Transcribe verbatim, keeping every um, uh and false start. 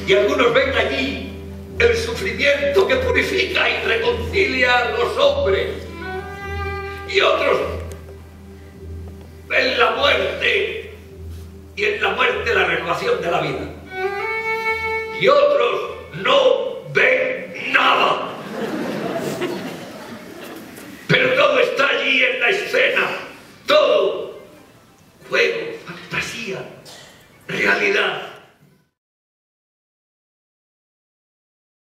Y algunos ven allí el sufrimiento que purifica y reconcilia a los hombres. Y otros ven la muerte, y en la muerte la renovación de la vida. Y otros no ven nada. Pero todo está allí en la escena. Todo. Juego, fantasía, realidad.